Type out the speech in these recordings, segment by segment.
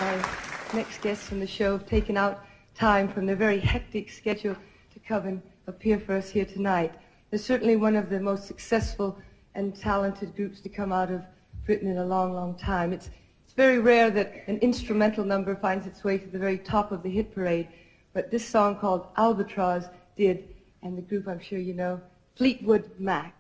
Our next guests from the show have taken out time from their very hectic schedule to come and appear for us here tonight. They're certainly one of the most successful and talented groups to come out of Britain in a long, long time. It's very rare that an instrumental number finds its way to the very top of the hit parade, but this song called Albatross did, and the group I'm sure you know, Fleetwood Mac.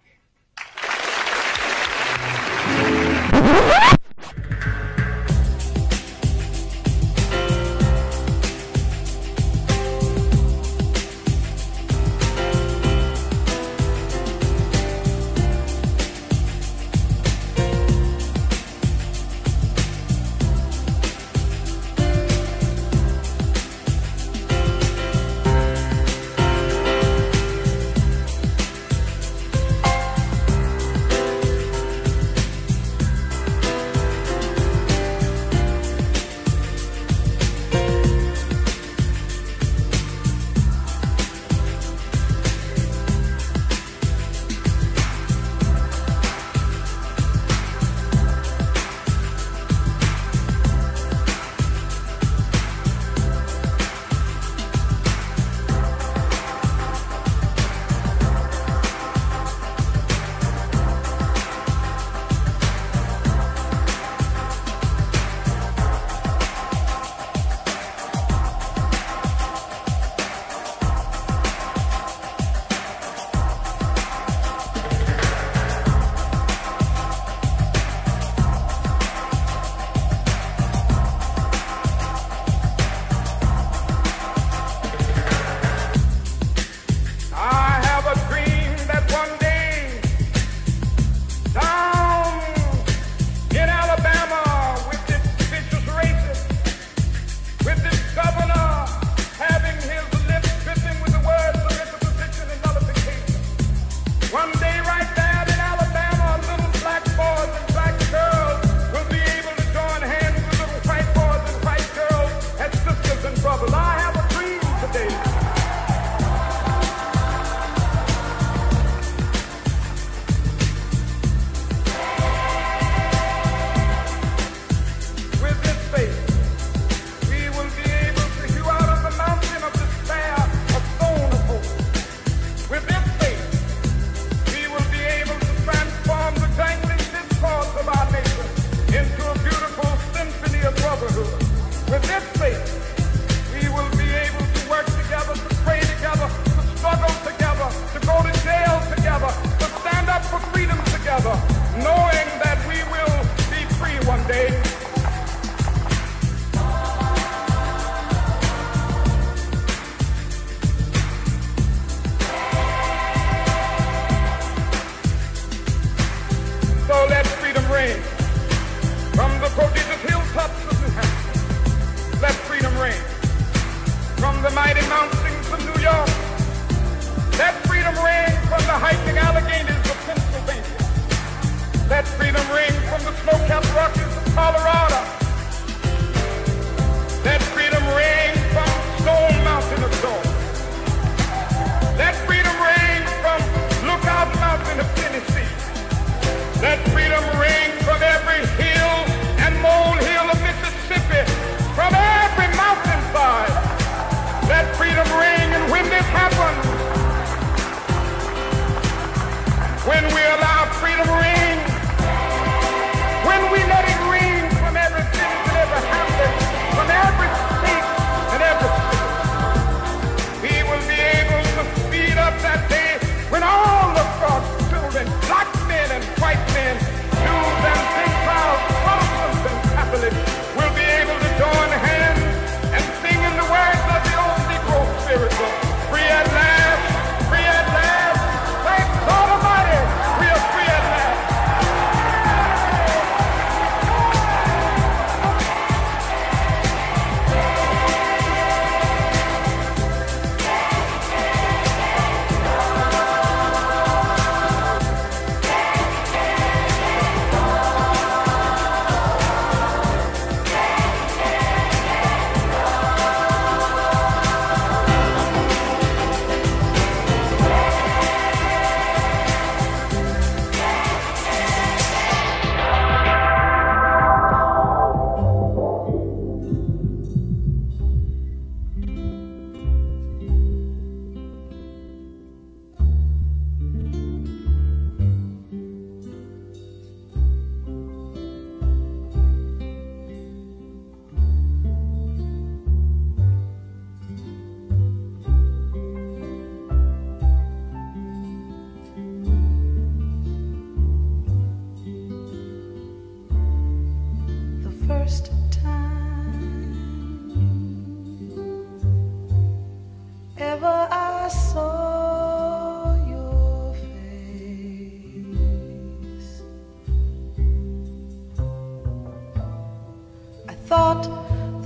thought the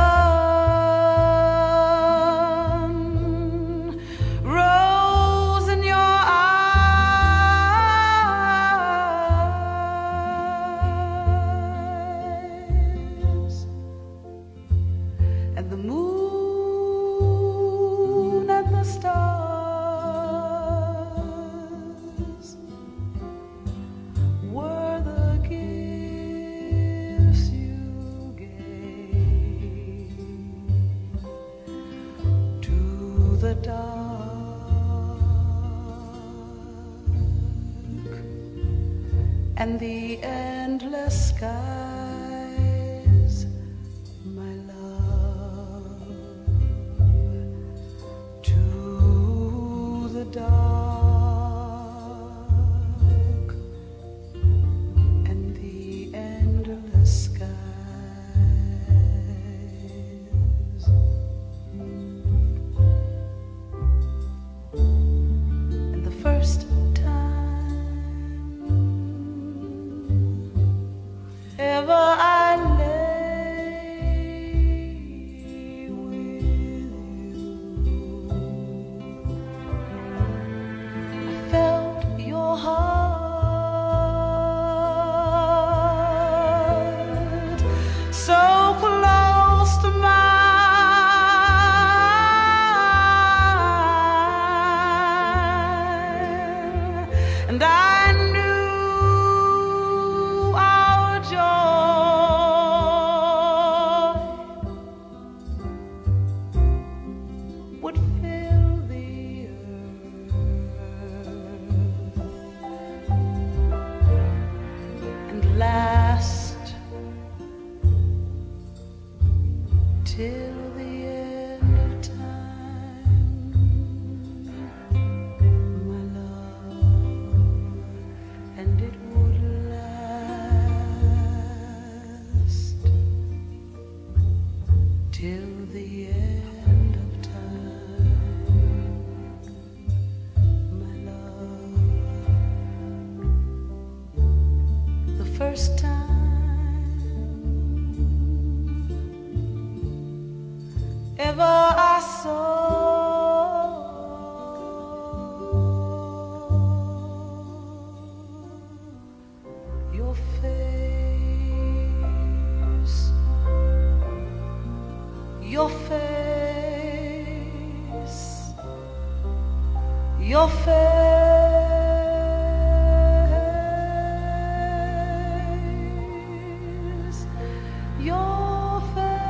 sun rose in your eyes, and the moon and the stars were the gifts you gave to the dark and the endless skies, my love, to the dark and the endless skies. And the first time ever I lay with you, I felt your heart so close to mine, and I knew our joy would fill the earth and last till the end of time, my love, and it would last till the end of time, my love. The first time ever I saw your face, your face, your face, your face.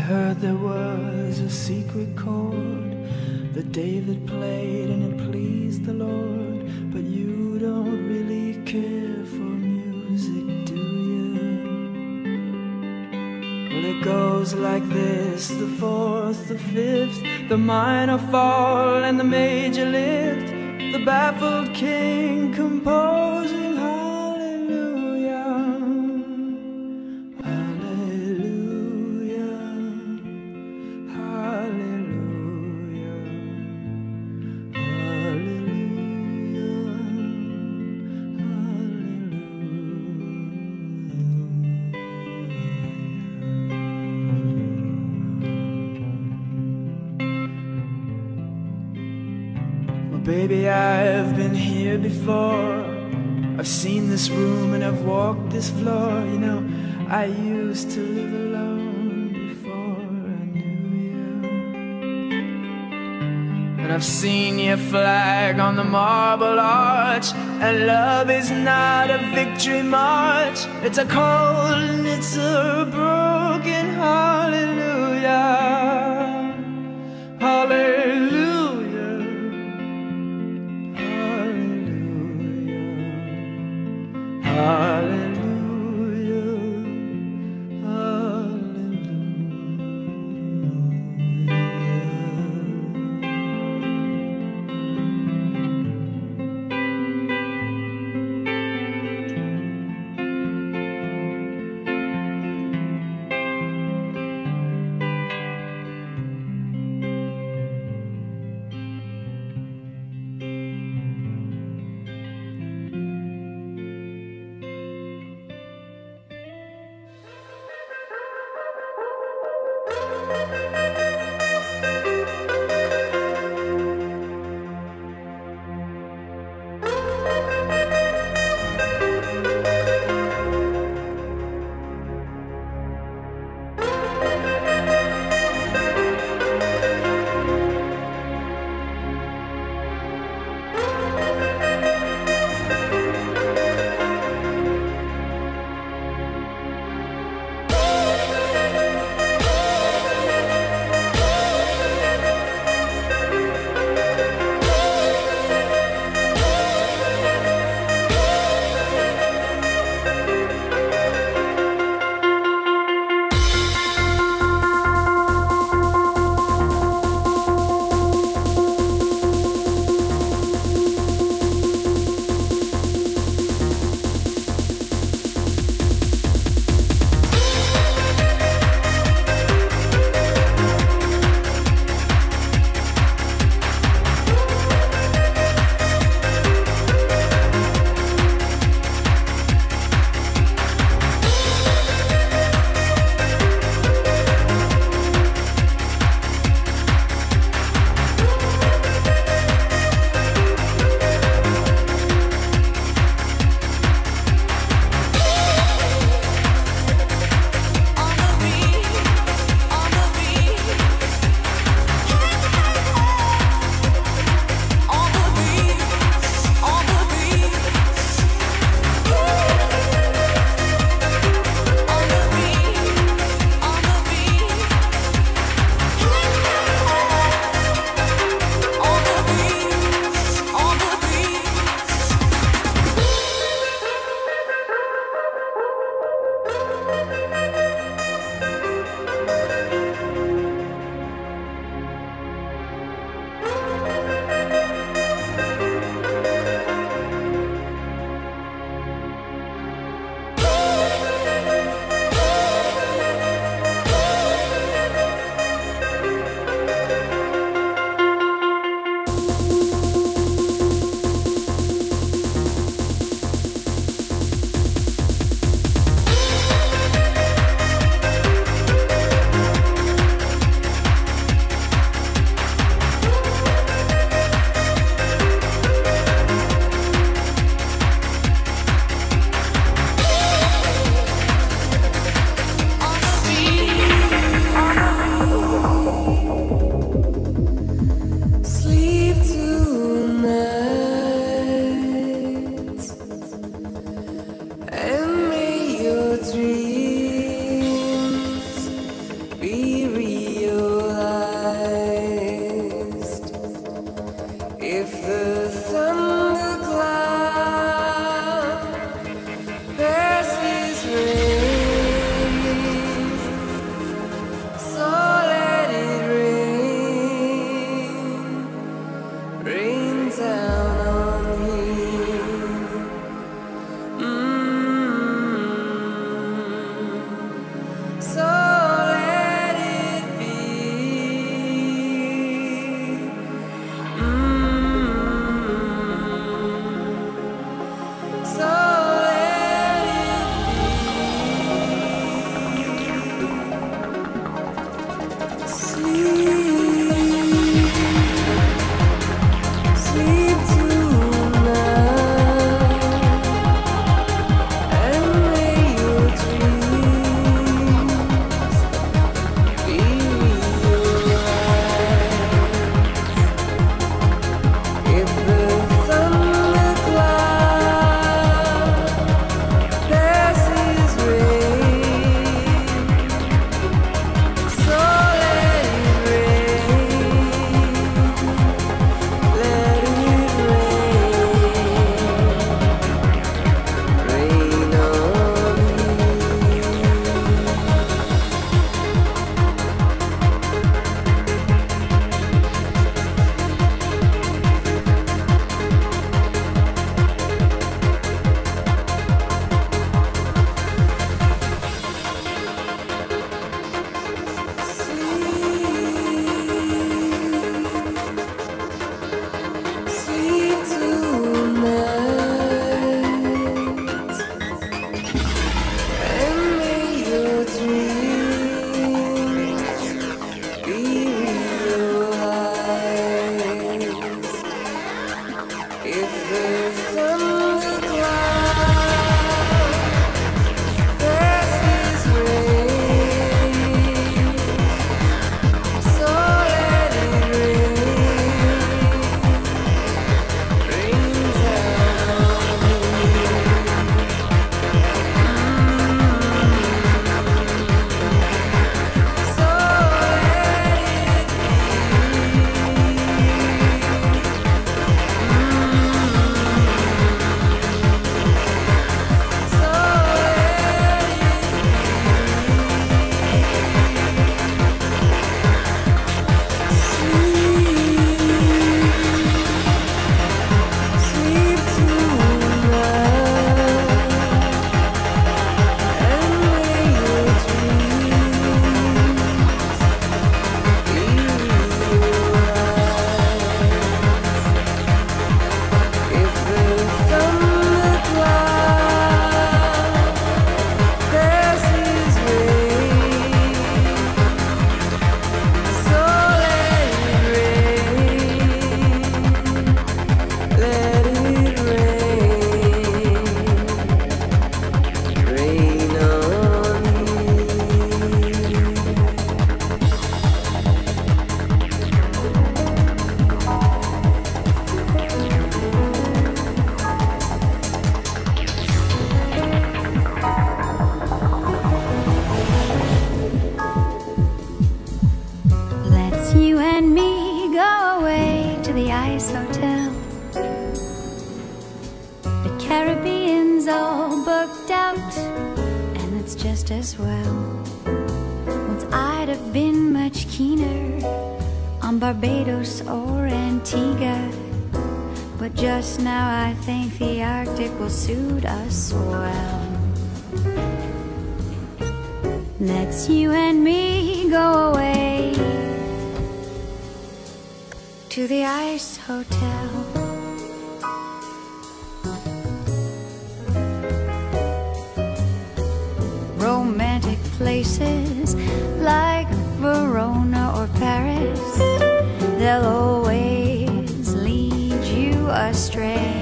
heard there was a secret chord that David played and it pleased the Lord. But you don't really care for music, do you? Well, it goes like this: the fourth, the fifth, the minor fall and the major lift, the baffled king composing hallelujah, hallelujah, hallelujah, hallelujah. Well, baby, I've been here before. I've seen this room and I've walked this floor. You know, I used to live alone before I knew you. And I've seen your flag on the marble arch. And love is not a victory march. It's a cold and it's a broken hallelujah. Hallelujah. Hallelujah. Hallelujah. Hallelujah. Ice Hotel. The Caribbean's all booked out, and it's just as well. Once I'd have been much keener on Barbados or Antigua, but just now I think the Arctic will suit us well. Let's you and me go away to the Ice Hotel. Romantic places like Verona or Paris, they'll always lead you astray.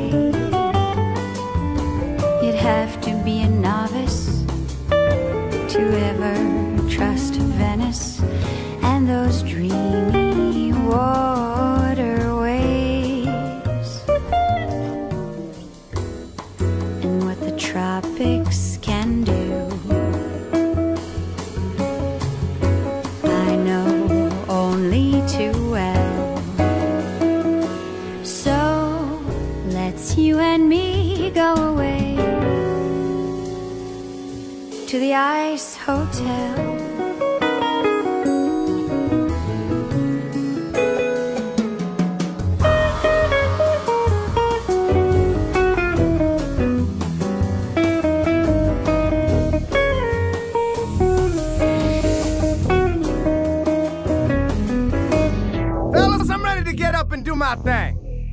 You'd have to be a novice to ever trust Venice and those dreamy waterways, and what the tropics can do, I know only too well. So let's you and me go away to the Ice Hotel. Fellas, I'm ready to get up and do my thing.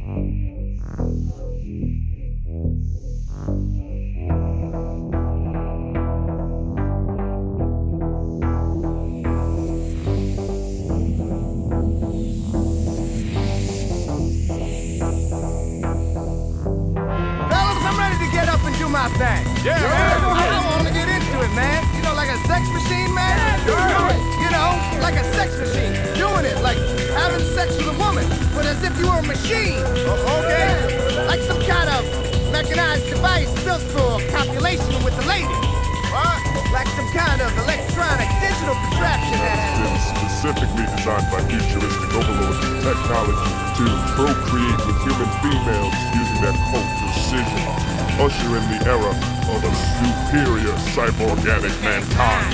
My thing. Yeah, man. I want to get into it, man. You know, like a sex machine, man. You know, like a sex machine. Doing it, like having sex with a woman, but as if you were a machine. Okay? Like some kind of mechanized device built for copulation with the lady. Like some kind of electronic digital contraption that has been specifically designed by futuristic overlords of technology to procreate with human females using that cold precision, usher in the era of a superior cyborganic mankind.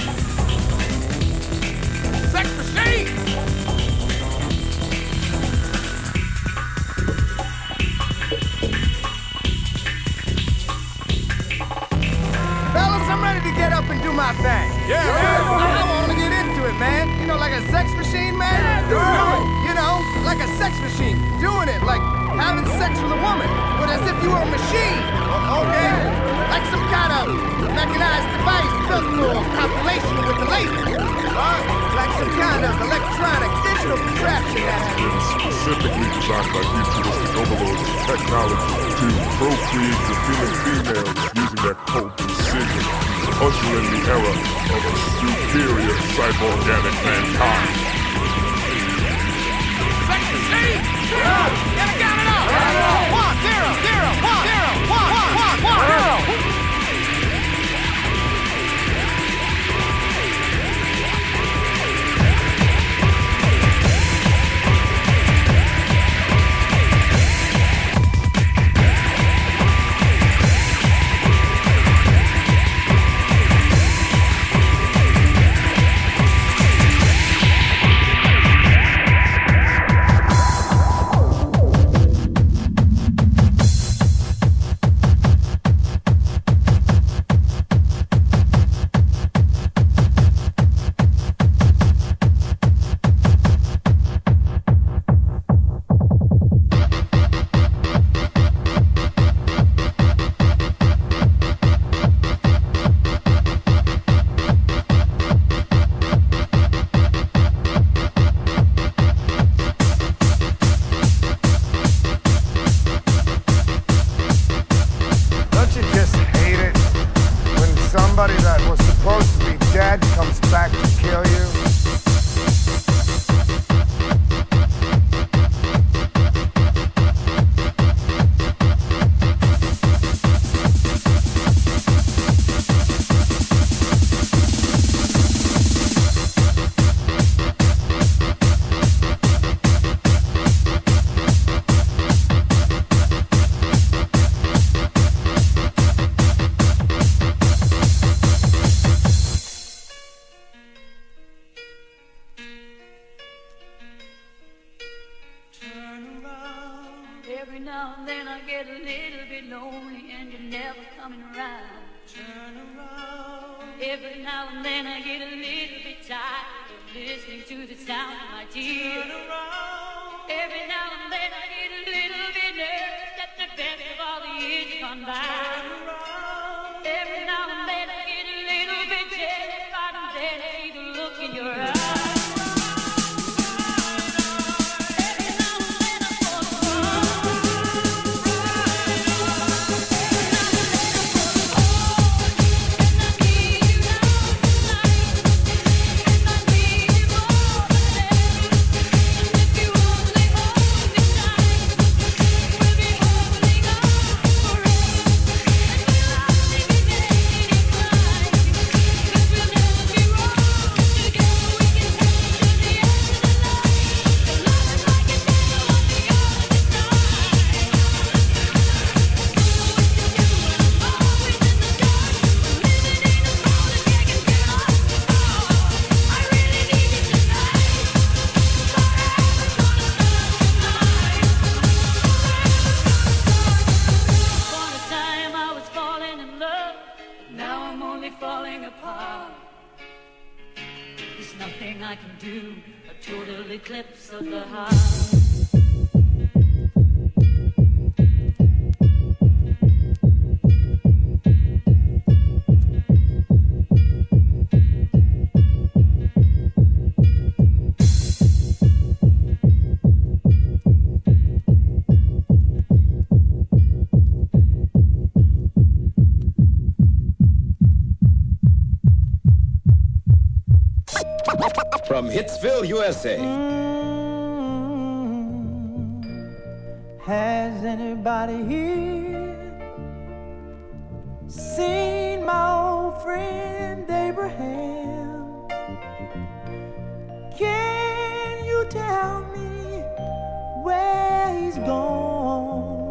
Sex machine! Fellas, I'm ready to get up and do my thing. Yeah, man. I want to get into it, man. You know, like a sex machine, man. You know, like a sex machine. Doing it, like having sex with a woman, but as if you were a machine. Okay? Like some kind of mechanized device built for copulation with the lady. Like some kind of electronic digital contraption that has been specifically designed by futuristic overlords of technology to procreate with human females using that cold precision, usher in the era of a superior cyborganic mankind. Sex machine! Get it, count it up! 1, 0, 0, 1, 0, 1, 1, 1, 1, 0. now and then I get a little bit lonely and you're never coming around. Turn around. Every now and then I get a little bit tired of listening to the sound of my tears. Turn around. Every now and then I get a little bit nervous that the best of all the years gone by. Turn around. Every now and then I get a little bit terrified and then I see the look in your eyes. I can do a total eclipse of the heart. From Hitsville, USA. Has anybody here seen my old friend Abraham? Can you tell me where he's gone?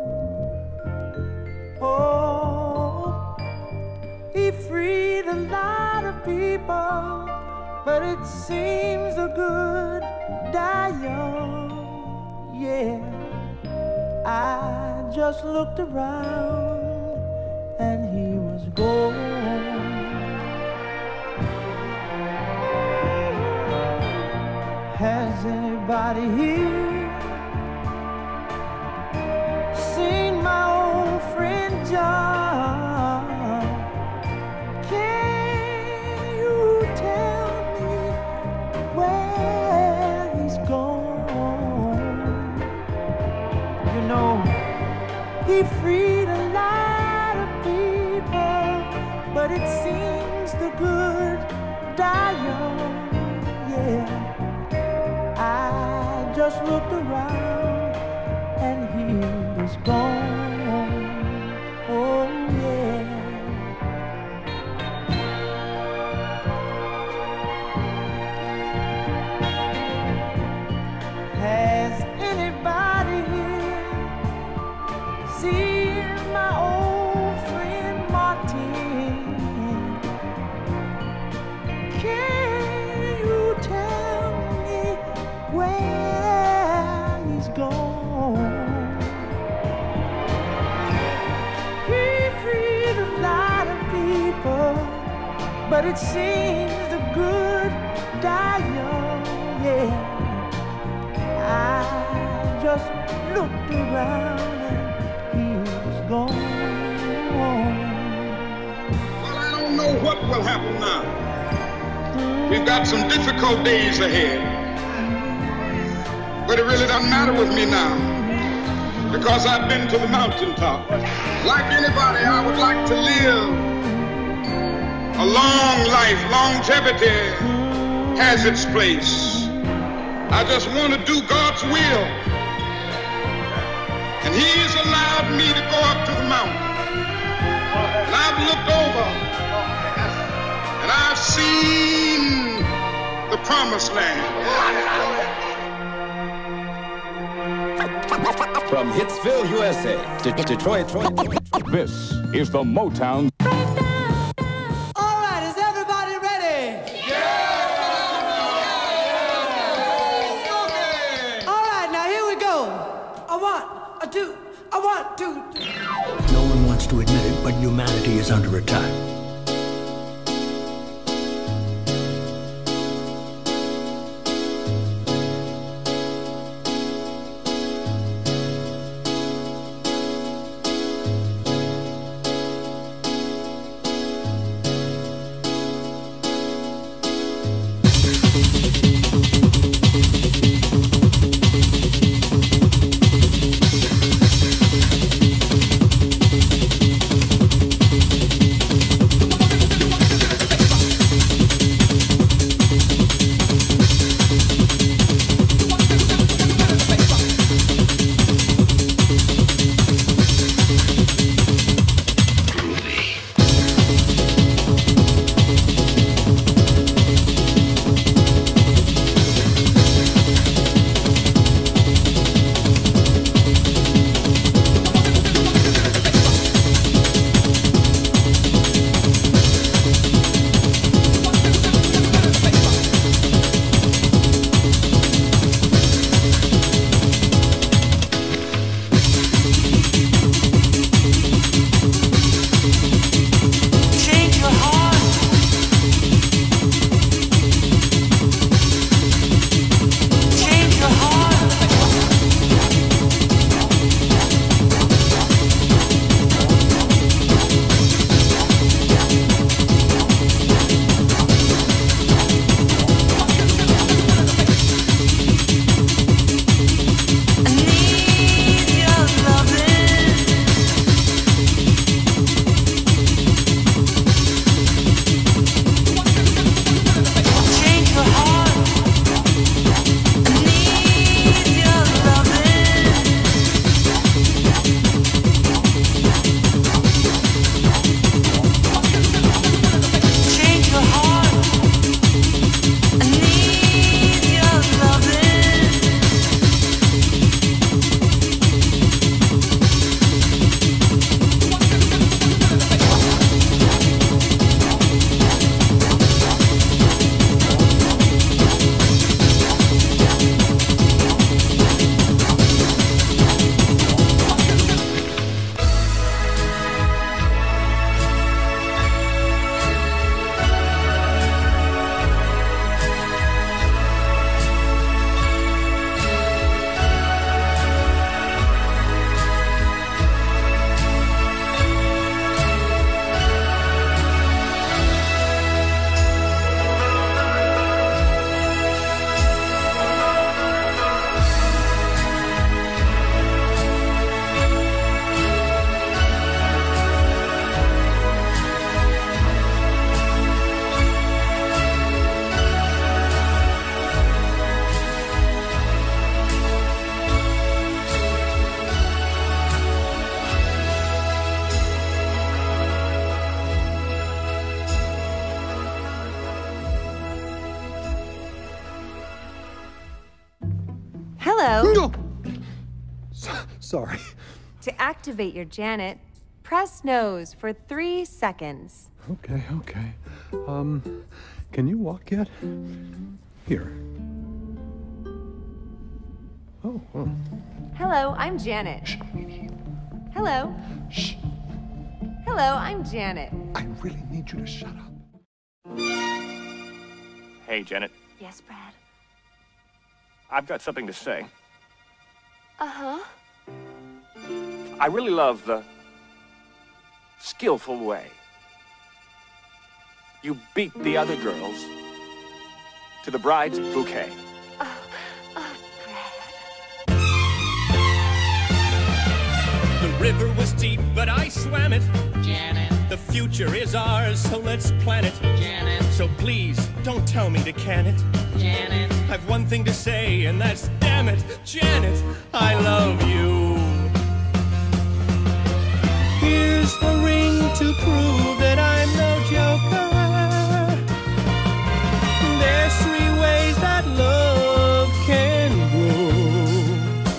Oh, he freed a lot of people, but it seems the good die young. Yeah, I just looked around and he was gone. Has anybody here seen my old friend John? Can you tell where he's gone? You know, he freed a lot of people, but it seems the good die young. Yeah, I just looked around and he was gone. Oh yeah. Has anybody here seen my old friend Martin? Can you tell me where he's gone? He freed a lot of people, but it seems the good die young. Yeah, I just looked around and he was gone. Well, I don't know what will happen now. We've got some difficult days ahead. But it really doesn't matter with me now, because I've been to the mountaintop. Like anybody, I would like to live a long life. Longevity has its place. I just want to do God's will. And He's allowed me to go up to the mountain. And I've looked over and I've seen the promised land. From Hitsville, USA to Detroit. This is the Motown. All right, is everybody ready? All right, now here we go. A 1, a two, a 1, 2, 3. No one wants to admit it, but humanity is under attack. Hello. Sorry. To activate your Janet, press nose for 3 seconds. Okay. Can you walk yet? Here. Oh. Hello, I'm Janet. Shh. Hello. Shh. Hello, I'm Janet. I really need you to shut up. Hey, Janet. Yes, Brad? I've got something to say. Uh-huh. I really love the skillful way you beat the other girls to the bride's bouquet. The river was deep, but I swam it. Janet. The future is ours, so let's plan it. Janet. So please, don't tell me to can it. Janet. I've one thing to say, and that's damn it. Janet, I love you. Here's the ring to prove that I'm no joker. There's 3 ways that love can grow.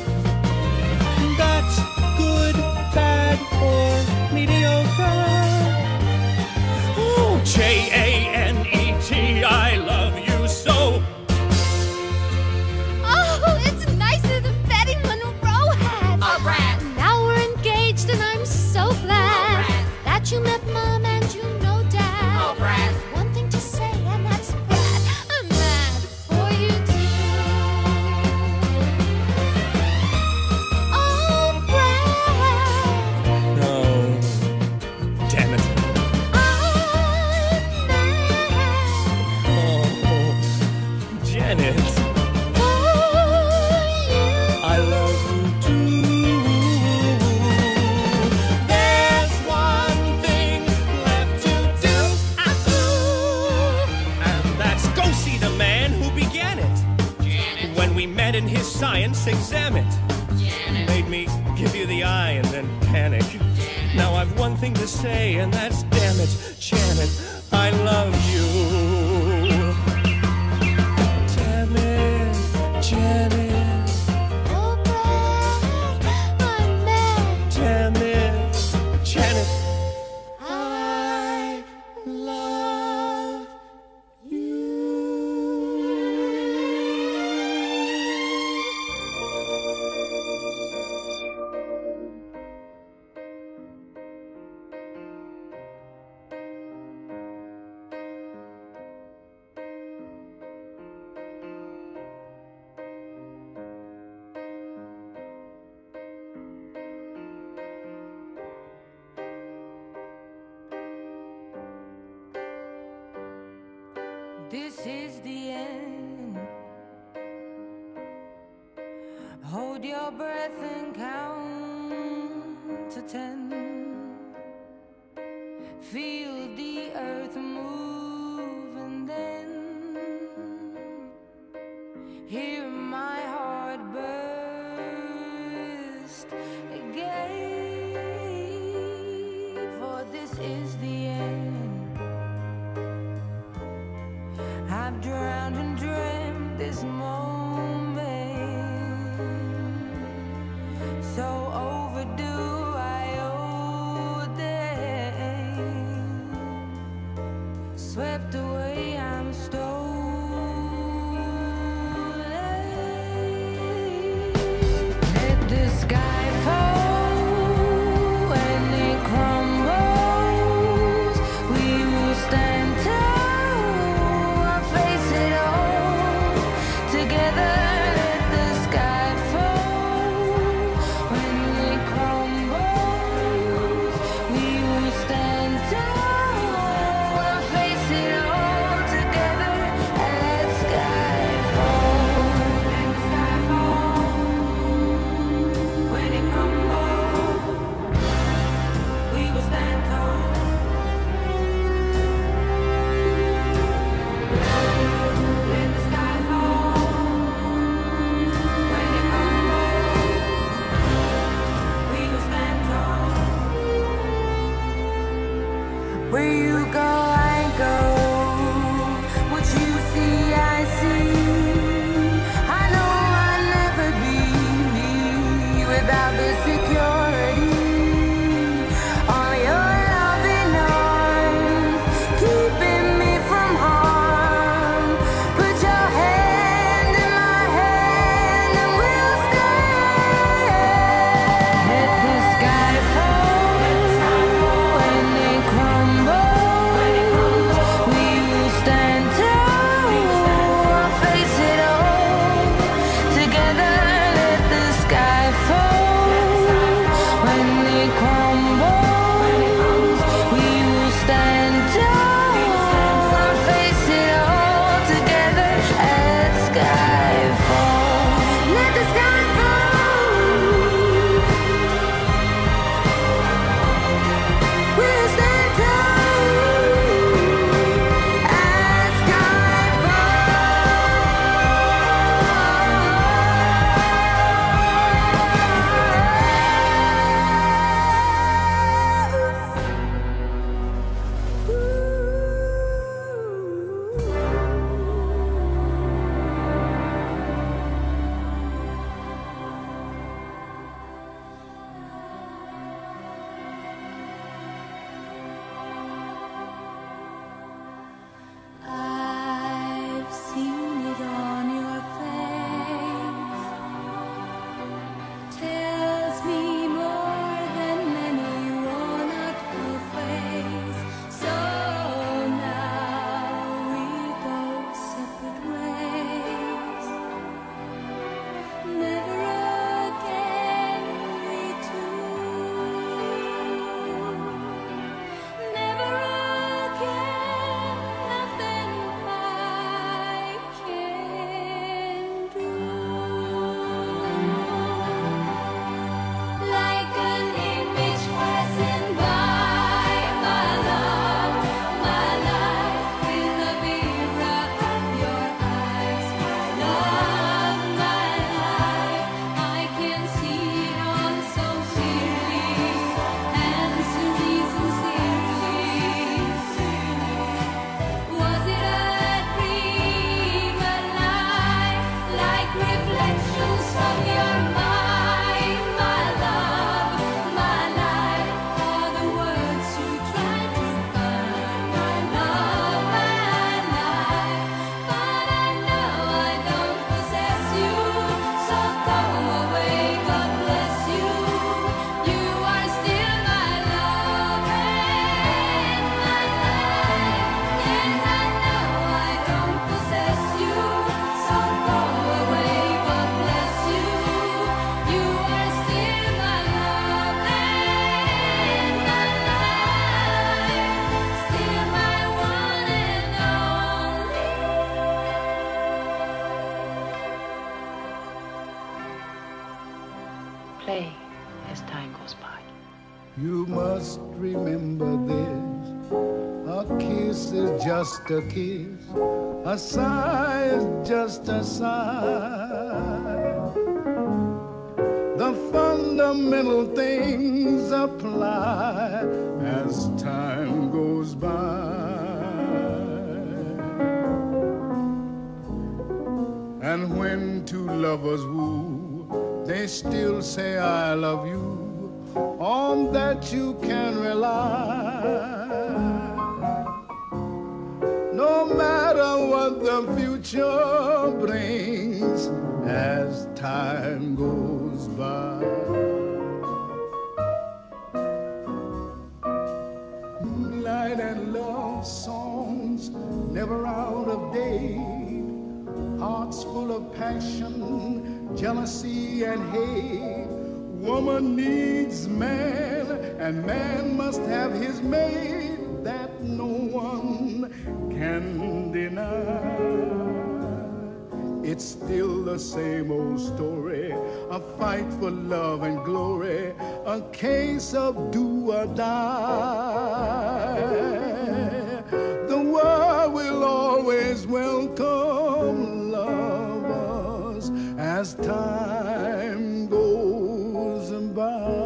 That's good, bad, or mediocre. Oh, Janet, I love you so. Oh, it's nicer than Betty Monroe. then his science examine it. Made me give you the eye and then panic. Now I've one thing to say, and that's damn it, Janet, I love you. Damn it, Janet. Oh, Brad, I'm mad. Damn it, Janet. I love This is the end. Hold your breath and count to 10. Feel the earth move and then hear my heart burst again. For this is the end. I've drowned and dreamt this moment, so overdue I owe them. fade as time goes by. You must remember this. A kiss is just a kiss. A sigh is just a sigh. The fundamental things apply as time goes by. And when two lovers woo, they still say I love you. On that you can rely. No matter what the future brings as time goes by. Moonlight and love songs never out of date. Hearts full of passion, jealousy and hate. Woman needs man, and man must have his mate. That no one can deny. It's still the same old story, a fight for love and glory, a case of do or die. The world will always welcome lovers as time goes by.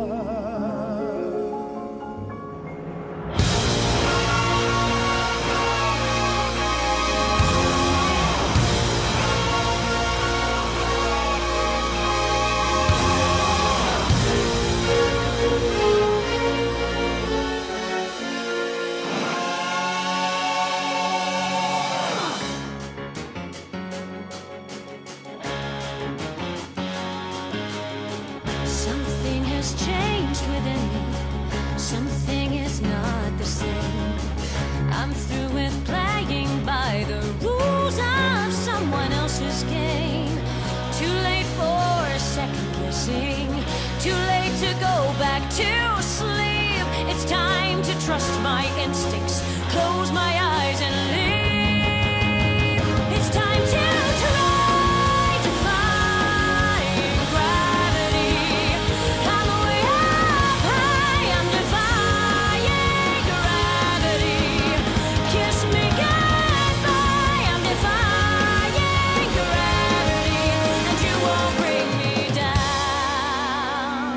Something has changed within me. Something is not the same. I'm through with playing by the rules of someone else's game. Too late for second guessing. Too late to go back to sleep. It's time to trust my instincts. Close my eyes and leave. It's time to try to find gravity. I'm way up high. I'm defying gravity. Kiss me goodbye. I'm defying gravity, and you won't bring me down.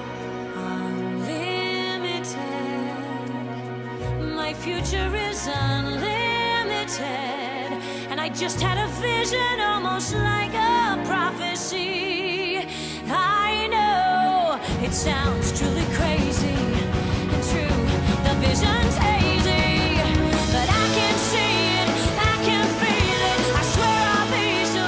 Unlimited. My future is unlimited, and I just had a vision, almost like a prophecy. I know it sounds truly crazy and true. The vision's hazy, but I can see it, I can feel it. I swear I'll be so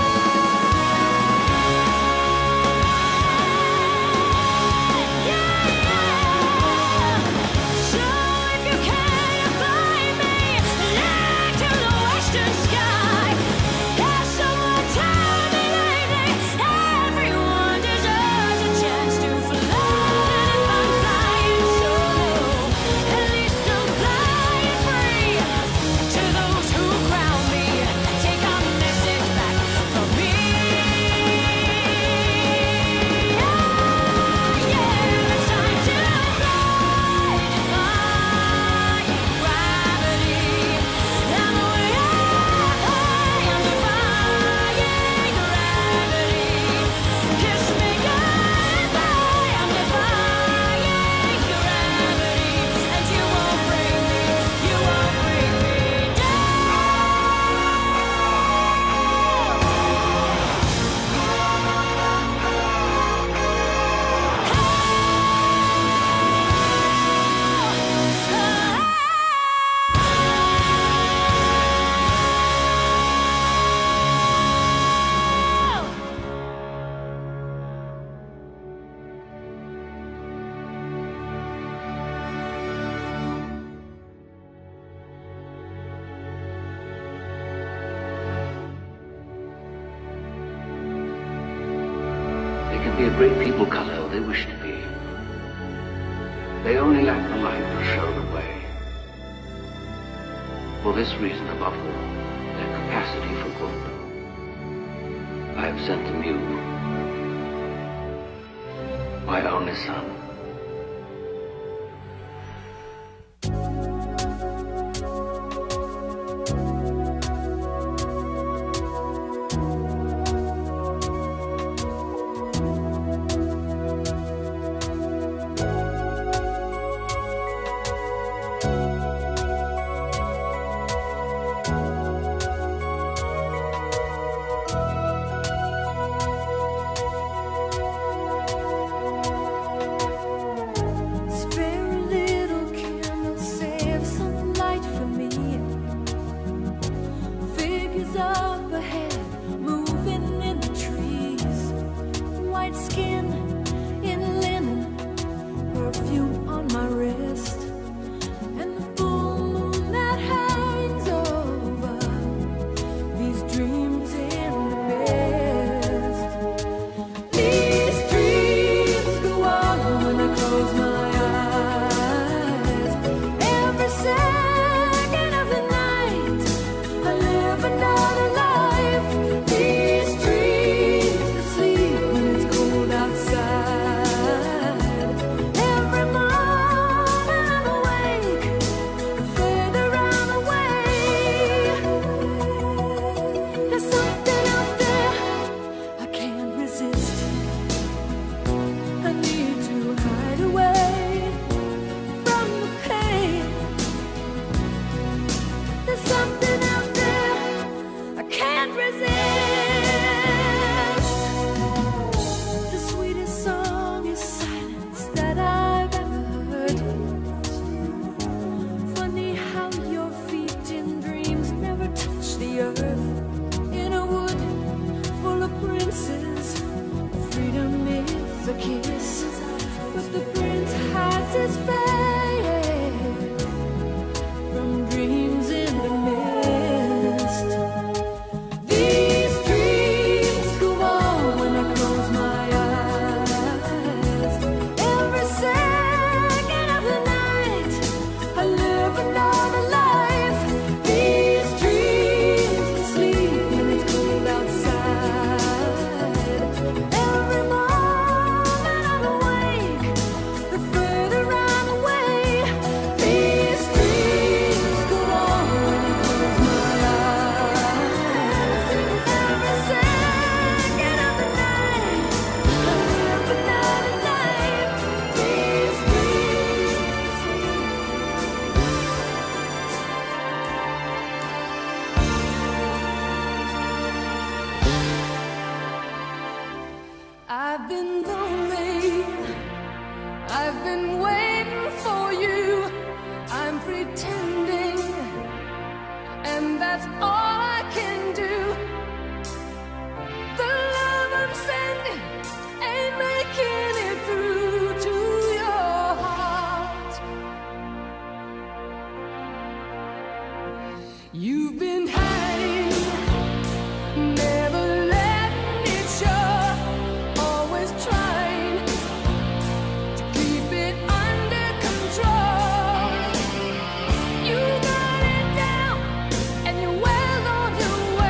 high. Yeah. So if you can't find me, look to the western sky. Has someone tell me lately, everyone deserves a chance to fly. And if I'm flying solo, at least I'm flying free. To those who crown me, take a message back from me. Yeah, it's time to fly, defying gravity. I'm way up high, I'm defying gravity. Kiss me goodbye, I'm defying gravity, and you won't bring me down. They can be a great people, Kal-El. They wish to be. They only lack the light to show the way. For this reason, above all, their capacity for good, I have sent them you. My only son. I've been lonely, I've been waiting for you, I'm pretending, and that's all I can do. The love I'm sending ain't making it through to your heart. You've been hiding, never letting it show, always trying to keep it under control. You got it down and you're well on your way.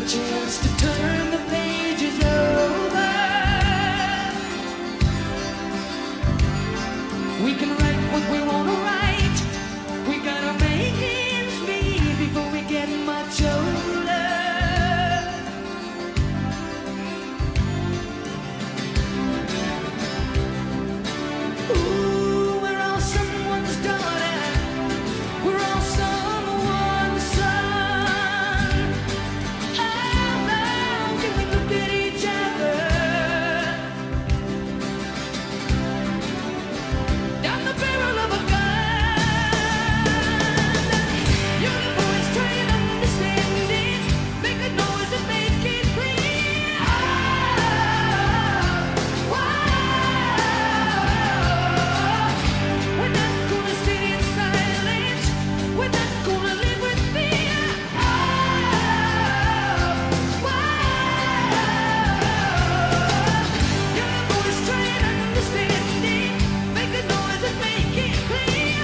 chance to turn the pages over. We can write what we want to write. We gotta make ends meet before we get much older. Ooh, we're all someone's daughter. We're all someone's son. How can we look at each other down the barrel of a gun? Young boys trying to understand it. Make a noise and make it clear. We're not gonna sit in silence. We're not gonna live with fear. Young boys trying to understand it. Make a noise and make it clear.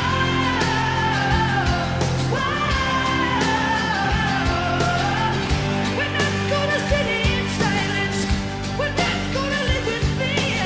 We're not gonna sit in silence. We're not gonna live with fear.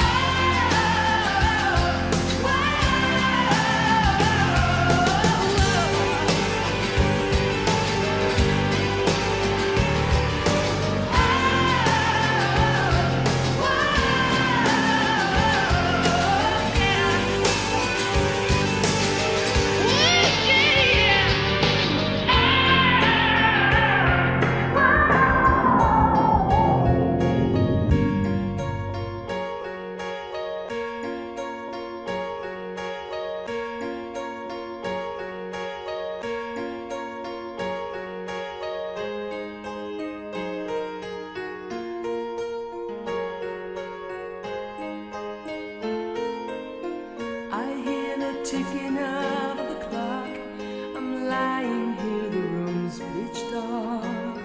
I hear the ticking of the clock. I'm lying here, the room's pitch dark.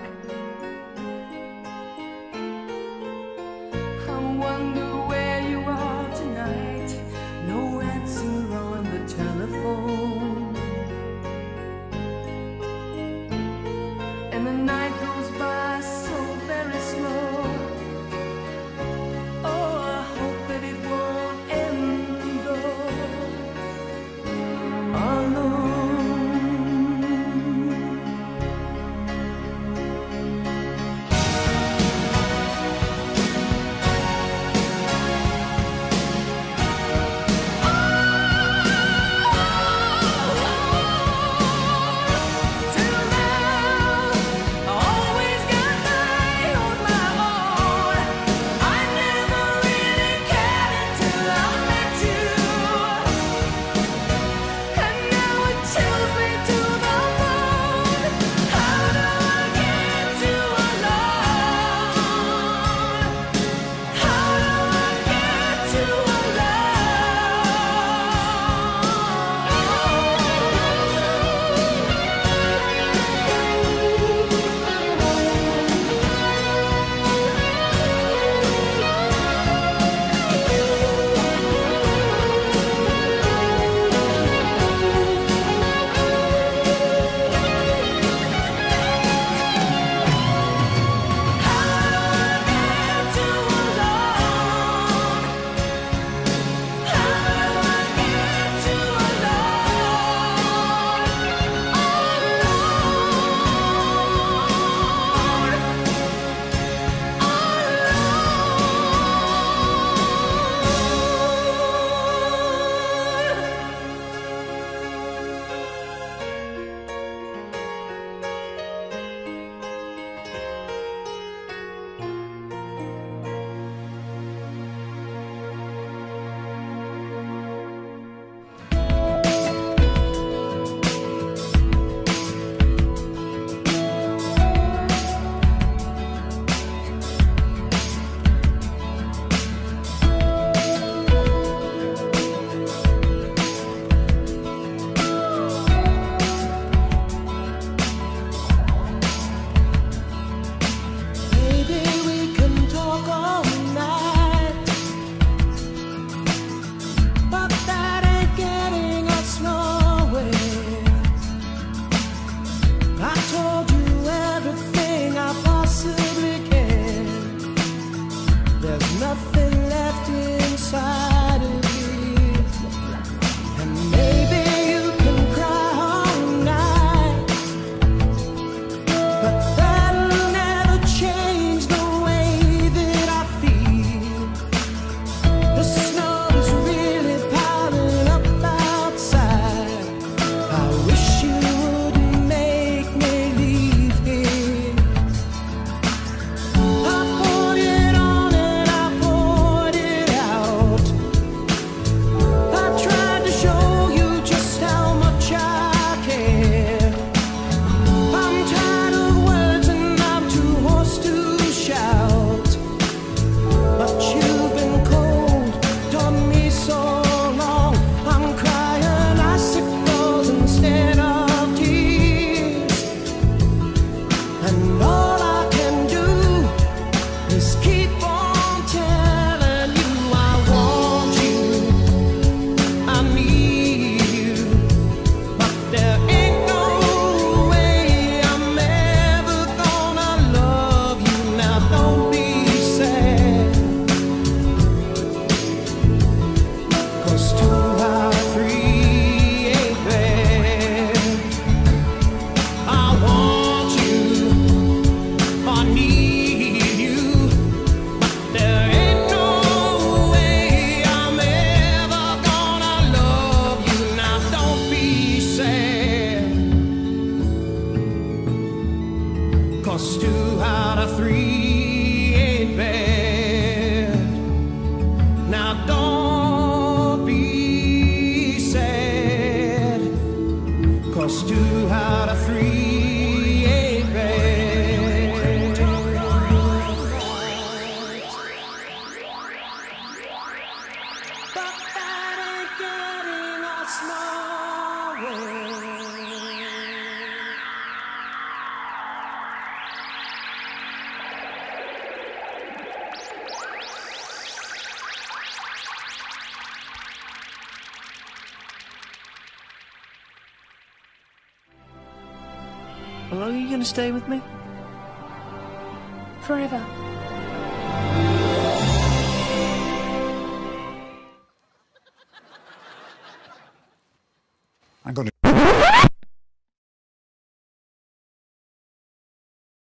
I wonder where you are tonight. No answer on the telephone. And the night goes by so very slow. Oh, I hope that it won't end though. Alone. Till now, I always got by on my own. I never really cared until I met you. And now it chills me to the bone. How do I get you alone? How do I get you I told you everything I 'cause 2 out of 3 ain't bad. Now don't be sad, 'cause 2 out of 3 ain't bad. But that ain't getting us nowhere. How long are you going to stay with me? Forever.